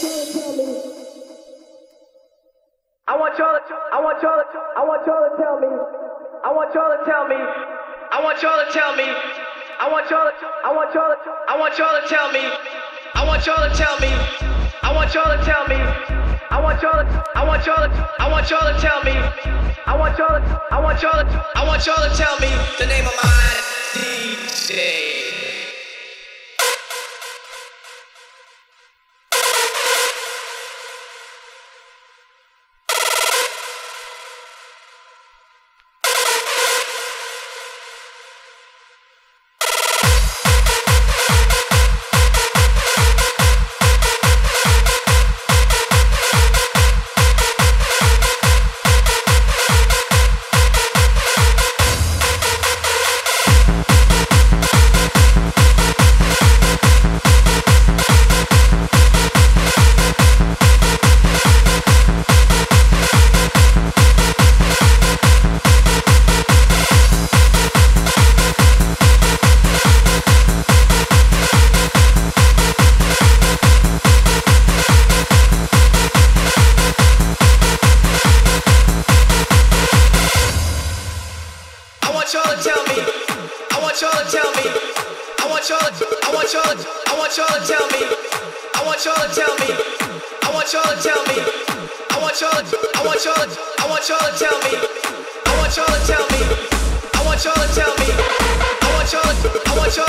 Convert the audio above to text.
I want y'all to tell me. I want y'all to tell me. I want y'all to tell me. I want y'all to tell me. I want y'all to tell me. I want y'all to tell me. I want y'all to tell me. I want y'all to tell me. I want y'all to tell me the name of my DJ. I want y'all